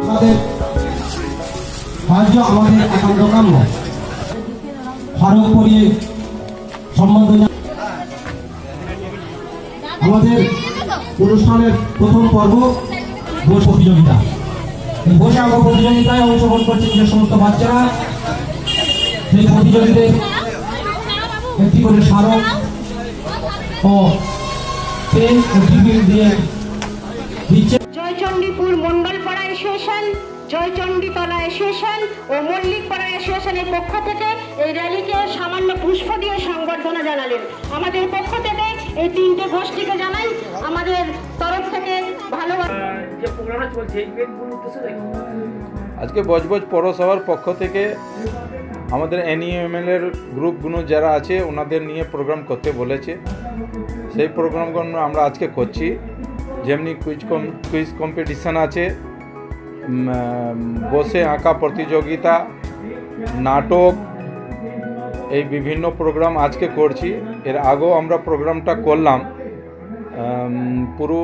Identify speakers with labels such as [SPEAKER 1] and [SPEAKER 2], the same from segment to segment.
[SPEAKER 1] আমাদের সাহায্য আমাদের একান্ত কাম্য। স্মারক পরিয়ে সম্বর্ধনা। আমাদের অনুষ্ঠানের প্রথম পর্ব ঘোষ প্রতিযোগিতা। এই ঘোষ আঁকা প্রতিযোগিতায় অংশগ্রহণ করছে যে সমস্ত বাচ্চারা, সেই প্রতিযোগিতায় একটি করে স্মারক ও পেন ও টিফিন দিয়ে দিচ্ছে।
[SPEAKER 2] জয়চণ্ডীপুর মন্ডলপাড়া অ্যাসোসিয়েশন, জয়চণ্ডীতলা অ্যাসোসিয়েশন ও মল্লিকপাড়া অ্যাসোসিয়েশনের পক্ষ থেকে এই র্যালিকে সামান্য পুষ্প দিয়ে সংবর্ধনা জানালেন। আমাদের পক্ষ থেকে এই তিনটে গোষ্ঠীকে জানাই আমাদের তরফ থেকে ভালোবাসা।
[SPEAKER 3] যে প্রোগ্রামটা চলছে এই ইভেন্টগুলো উদ্দেশ্য
[SPEAKER 4] আজকে বজবজ পৌরসভার পক্ষ থেকে আমাদের এনইএমএল এর গ্রুপগুলো যারা আছে ওনাদের নিয়ে প্রোগ্রাম করতে বলেছে। সেই প্রোগ্রামগুলো আমরা আজকে করছি। যেমনি কুইজ কম্পিটিশান আছে, বসে আঁকা প্রতিযোগিতা, নাটক, এই বিভিন্ন প্রোগ্রাম আজকে করছি। এর আগেও আমরা প্রোগ্রামটা করলাম। পুরো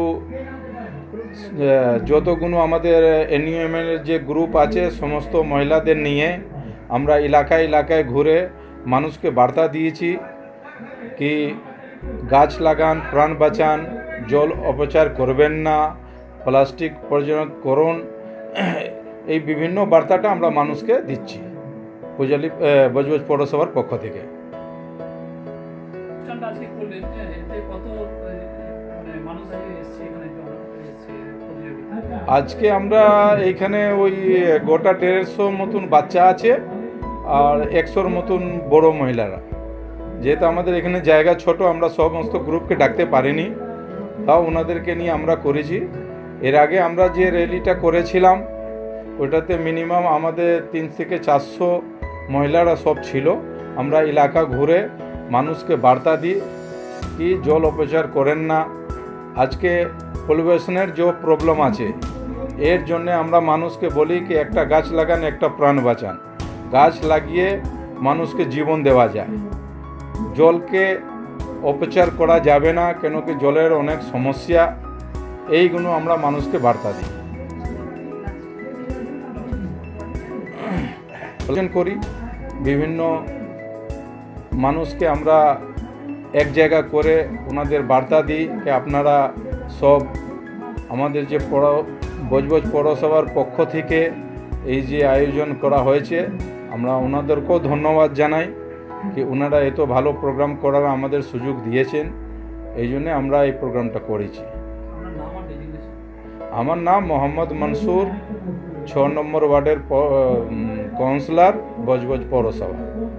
[SPEAKER 4] যতগুলো আমাদের এনইএমএল এর যে গ্রুপ আছে সমস্ত মহিলাদের নিয়ে আমরা এলাকায় এলাকায় ঘুরে মানুষকে বার্তা দিয়েছি কি গাছ লাগান, প্রাণ বাঁচান, জল অপচয় করবেন না, প্লাস্টিক বর্জন করুন। এই বিভিন্ন বার্তাটা আমরা মানুষকে দিচ্ছি বজবজ পৌরসভার পক্ষ থেকে। আজকে আমরা এইখানে ওই গোটা 150 মতন বাচ্চা আছে আর 100 মতন বড় মহিলারা। যেহেতু আমাদের এখানে জায়গা ছোট, আমরা সমস্ত গ্রুপকে ডাকতে পারিনি, তাও ওনাদেরকে নিয়ে আমরা করেছি। এর আগে আমরা যে র্যালিটা করেছিলাম ওটাতে মিনিমাম আমাদের 300 থেকে 400 মহিলারা সব ছিল। আমরা এলাকা ঘুরে মানুষকে বার্তা দিই কি জল অপচয় করেন না। আজকে পলিউশনের যে প্রবলেম আছে এর জন্য আমরা মানুষকে বলি কি একটা গাছ লাগান, একটা প্রাণ বাঁচান। গাছ লাগিয়ে মানুষকে জীবন দেওয়া যায়, জলকে অপচয় করা যাবে না, কেন কি জলের অনেক সমস্যা। এইগুলো আমরা মানুষকে বার্তা দিই করি। বিভিন্ন মানুষকে আমরা এক জায়গা করে ওনাদের বার্তা দিই যে আপনারা সব আমাদের যে বজবজ পৌরসভার পক্ষ থেকে এই যে আয়োজন করা হয়েছে আমরা ওনাদেরকেও ধন্যবাদ জানাই কি ওনারা এত ভালো প্রোগ্রাম করার আমাদের সুযোগ দিয়েছেন। এই জন্য আমরা এই প্রোগ্রামটা করেছি। আমার নাম মোহাম্মদ মনসুর, 6 নম্বর ওয়ার্ডের কাউন্সিলর, বজবজ পৌরসভা।